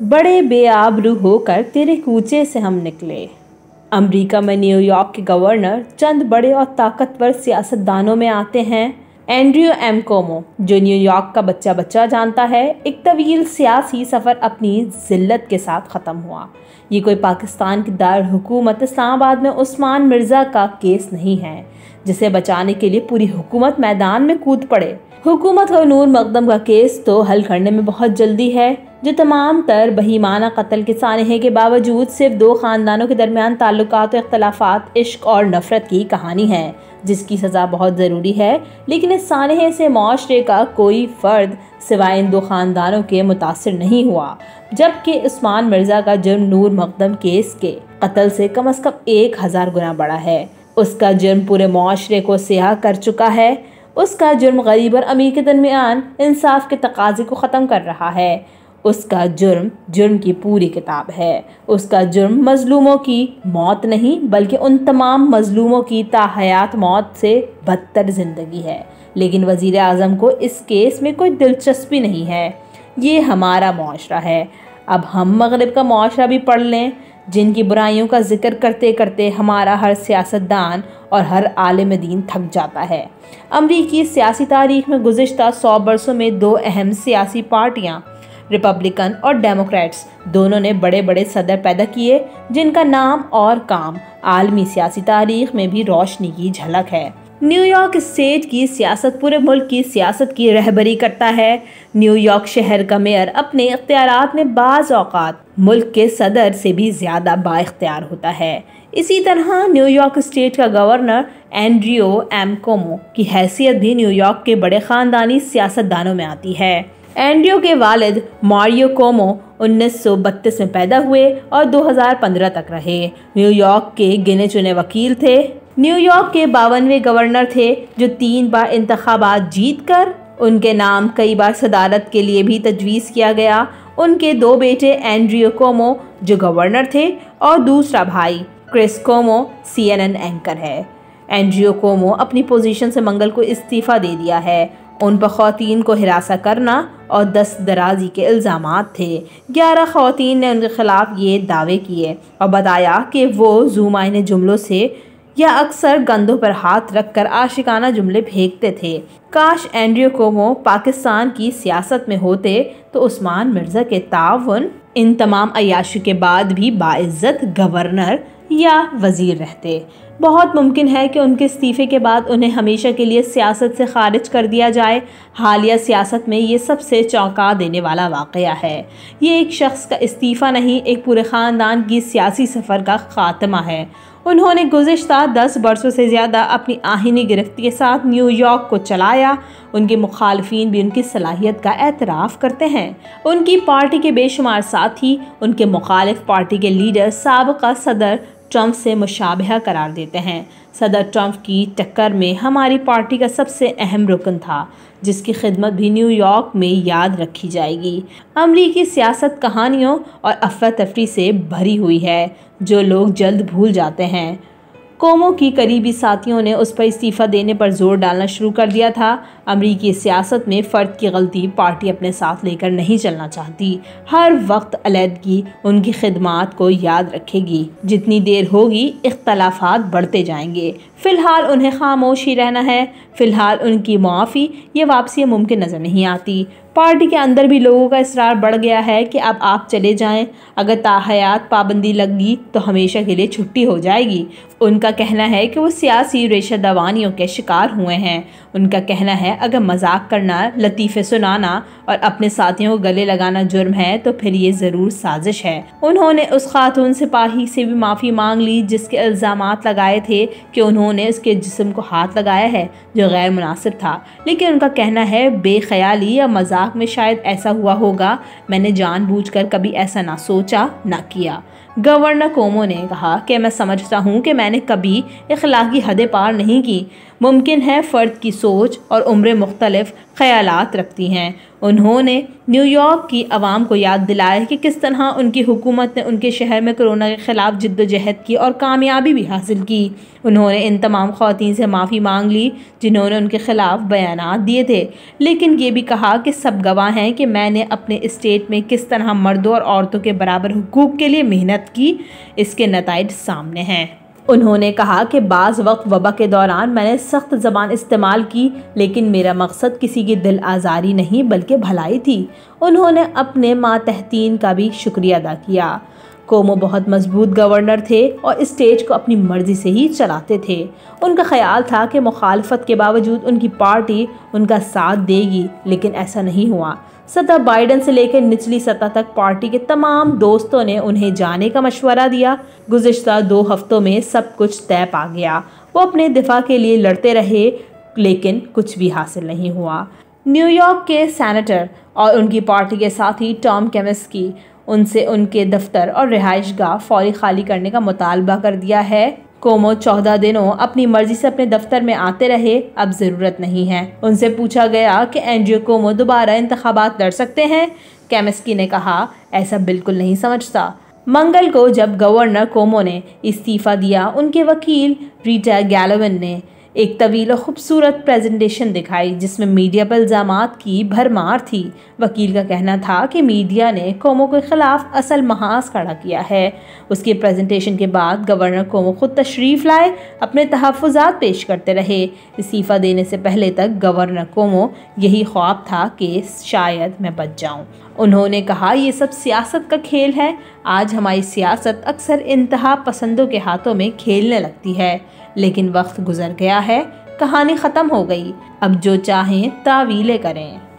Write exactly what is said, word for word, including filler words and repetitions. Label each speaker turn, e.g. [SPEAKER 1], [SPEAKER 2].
[SPEAKER 1] बड़े बेआबरू होकर तेरे कूचे से हम निकले। अमेरिका में न्यूयॉर्क के गवर्नर चंद बड़े और ताकतवर सियासतदानों में आते हैं। एंड्रयू एम कोमो, जो न्यूयॉर्क का बच्चा बच्चा जानता है, एक तवील सियासी सफ़र अपनी जिल्लत के साथ ख़त्म हुआ। ये कोई पाकिस्तान की दारुल हुकूमत इस्लामाबाद में उस्मान मिर्ज़ा का केस नहीं है, जिसे बचाने के लिए पूरी हुकूमत मैदान में कूद पड़े। हुकूमत का नूर मकदम का केस तो हल करने में बहुत जल्दी है, जो तमाम तर बहीमाना कत्ल के सानहे के बावजूद सिर्फ दो ख़ानदानों के दरमियान ताल्लुकात, इख्तलाफात, इश्क और नफ़रत की कहानी है, जिसकी सज़ा बहुत ज़रूरी है। लेकिन इस सानहे से मुआशरे का कोई फ़र्द सिवाय इन दो ख़ानदानों के मुतासिर नहीं हुआ, जबकि उस्मान मिर्ज़ा का जुर्म नूर मकदम केस के कत्ल से कम अज़ कम एक हज़ार गुना बड़ा है। उसका जुर्म पूरे मुआशरे को सियाह कर चुका है। उसका जुर्म गरीब और अमीर के दरमियान इंसाफ के तकाज़े को ख़त्म कर रहा है। उसका जुर्म जुर्म की पूरी किताब है। उसका जुर्म मजलूमों की मौत नहीं, बल्कि उन तमाम मजलूमों की ताहयात मौत से बदतर ज़िंदगी है। लेकिन वज़ीर आज़म को इस केस में कोई दिलचस्पी नहीं है। ये हमारा मुआशरा है। अब हम मगरिब का मुआशरा भी पढ़ लें, जिनकी बुराइयों का जिक्र करते करते हमारा हर सियासतदान और हर आलिम दीन थक जाता है। अमरीकी सियासी तारीख में गुज़िश्ता सौ बरसों में दो अहम सियासी पार्टियाँ, रिपब्लिकन और डेमोक्रेट्स, दोनों ने बड़े बड़े सदर पैदा किए, जिनका नाम और काम आलमी सियासी तारीख में भी रोशनी की झलक है। न्यूयॉर्क स्टेट की सियासत पूरे मुल्क की सियासत की रहबरी करता है। न्यूयॉर्क शहर का मेयर अपने इख्तियारात में बाज़ औक़ात मुल्क के सदर से भी ज़्यादा बाइख्तियार होता है। इसी तरह न्यूयॉर्क स्टेट का गवर्नर एंड्रयू एम कोमो की हैसियत भी न्यूयॉर्क के बड़े ख़ानदानी सियासतदानों में आती है। एंड्रयू के वालिद मारियो कोमो उन्नीस सौ बत्तीस में पैदा हुए और दो हज़ार पंद्रह तक रहे। न्यूयॉर्क के गिने चुने वकील थे। न्यूयॉर्क के बावनवें गवर्नर थे, जो तीन बार इंतखाबात जीत कर उनके नाम कई बार सदारत के लिए भी तजवीज़ किया गया। उनके दो बेटे एंड्रयू कोमो, जो गवर्नर थे, और दूसरा भाई Chris Cuomo C N N anchor है। एंड्रयू कोमो अपनी पोजीशन से मंगल को इस्तीफ़ा दे दिया है। उन पर ख़वातीन को हिरासा करना और दस्त दराजी के इल्ज़ामात थे। ग्यारह ख़वातीन ने उनके ख़िलाफ़ ये दावे किए और बताया कि वो ज़ुमाइने जुमलों से या अक्सर गंदों पर हाथ रख कर आशिकाना जुमले फेंकते थे। काश एंड्रयू कोमो पाकिस्तान की सियासत में होते तो उस्मान मिर्ज़ा के ताउन इन तमाम अय्याशी के बाद भी बाइज़्ज़त गवर्नर या वज़ीर रहते। बहुत मुमकिन है कि उनके इस्तीफ़े के बाद उन्हें हमेशा के लिए सियासत से खारिज कर दिया जाए। हालिया सियासत में ये सबसे चौंका देने वाला वाक़या है। ये एक शख्स का इस्तीफ़ा नहीं, एक पूरे ख़ानदान की सियासी सफ़र का ख़ात्मा है। उन्होंने गुज़िश्ता दस बरसों से ज़्यादा अपनी आहीनी गिरफ्ती के साथ न्यूयॉर्क को चलाया। उनके मुखालफीन भी उनकी सलाहियत का एतराफ़ करते हैं। उनकी पार्टी के बेशुमार साथी उनके मुखालिफ पार्टी के लीडर साबिक़ा सदर ट्रंप से मुशाबहा करार देते हैं। सदर ट्रंप की टक्कर में हमारी पार्टी का सबसे अहम रुकन था, जिसकी खिदमत भी न्यूयॉर्क में याद रखी जाएगी। अमरीकी सियासत कहानियों और अफरा तफरी से भरी हुई है, जो लोग जल्द भूल जाते हैं। कोमो की करीबी साथियों ने उस पर इस्तीफ़ा देने पर जोर डालना शुरू कर दिया था। अमरीकी सियासत में फ़र्द की गलती पार्टी अपने साथ लेकर नहीं चलना चाहती। हर वक्त अलहदगी उनकी खिदमात को याद रखेगी। जितनी देर होगी इख्तलाफात बढ़ते जाएंगे। फ़िलहाल उन्हें खामोश ही रहना है। फ़िलहाल उनकी मुआफ़ी या वापसी मुमकिन नज़र नहीं आती। पार्टी के अंदर भी लोगों का इसरार बढ़ गया है कि अब आप चले जाएं। अगर ताहयात पाबंदी लगी तो हमेशा के लिए छुट्टी हो जाएगी। उनका कहना है कि वो सियासी रेशा दवानियों के शिकार हुए हैं। उनका कहना है अगर मजाक करना, लतीफ़े सुनाना और अपने साथियों को गले लगाना जुर्म है तो फिर ये ज़रूर साजिश है। उन्होंने उस खातून सिपाही से भी माफ़ी मांग ली जिसके इल्ज़ामात लगाए थे कि उन्होंने उसके जिस्म को हाथ लगाया है, जो गैर मुनासिब था। लेकिन उनका कहना है बेख्याली या मजाक में शायद ऐसा हुआ होगा। मैंने जानबूझकर कभी ऐसा ना सोचा ना किया। گورنر کومو نے کہا کہ میں سمجھتا ہوں کہ میں نے کبھی اخلاقی حدیں پار نہیں کی۔ ممکن ہے فرد کی سوچ اور عمریں مختلف خیالات رکھتی ہیں۔ انہوں نے نیو یارک کی عوام کو یاد دلایا کہ کس طرح ان کی حکومت نے ان کے شہر میں کرونا کے خلاف جد و جہد کی اور کامیابی بھی حاصل کی۔ انہوں نے ان تمام خواتین سے معافی مانگ لی جنہوں نے ان کے خلاف بیانات دیے تھے، لیکن یہ بھی کہا کہ سب گواہ ہیں کہ میں نے اپنے اسٹیٹ میں کس طرح مردوں اور عورتوں کے برابر حقوق کے لیے محنت کی، اس کے نتائج سامنے ہیں۔ انہوں نے کہا کہ بعض وقت وبا کے دوران میں نے سخت زبان استعمال کی، لیکن میرا مقصد کسی کی دل آزاری نہیں بلکہ بھلائی تھی۔ انہوں نے اپنے ماتحتین کا بھی شکریہ ادا کیا۔ کومو بہت مضبوط گورنر تھے اور اسٹیٹ کو اپنی مرضی سے ہی چلاتے تھے۔ ان کا خیال تھا کہ مخالفت کے باوجود ان کی پارٹی ان کا ساتھ دے گی، لیکن ایسا نہیں ہوا۔ سطح بائیڈن سے لے کر نچلی سطح تک پارٹی کے تمام دوستوں نے انہیں جانے کا مشورہ دیا۔ گزشتہ دو ہفتوں میں سب کچھ طے پا گیا۔ وہ اپنے دفاع کے لیے لڑتے رہے، لیکن کچھ بھی حاصل نہیں ہوا۔ نیو یارک کے سینیٹر اور ان کی پارٹی کے ساتھی ٹام کیمسکی ان سے ان کے دفتر اور رہائش گاہ فوری خالی کرنے کا مطالبہ کر دیا ہے۔ کومو چودہ دنوں اپنی مرضی سے اپنے دفتر میں آتے رہے، اب ضرورت نہیں ہے۔ ان سے پوچھا گیا کہ اینڈریو کومو دوبارہ انتخابات لڑ سکتے ہیں۔ کیمسکی نے کہا، ایسا بالکل نہیں سمجھتا۔ منگل کو جب گورنر کومو نے استعفیٰ دیا، ان کے وکیل ریٹا گیلوین نے ایک طویل و خوبصورت پریزنٹیشن دکھائی جس میں میڈیا پر الزامات کی بھرمار تھی۔ وکیل کا کہنا تھا کہ میڈیا نے کومو کے خلاف اصل محاذ کھڑا کیا ہے۔ اس کی پریزنٹیشن کے بعد گورنر کومو خود تشریف لائے، اپنے تحفظات پیش کرتے رہے۔ استعفیٰ دینے سے پہلے تک گورنر کومو یہی خواب تھا کہ شاید میں بچ جاؤں۔ انہوں نے کہا، یہ سب سیاست کا کھیل ہے۔ آج ہماری سیاست اکثر انتہا پسندوں کے ہاتھوں میں کھیلنے لگتی ہے، لیکن وقت گزر گیا ہے، کہانی ختم ہو گئی، اب جو چاہیں تعویلیں کریں۔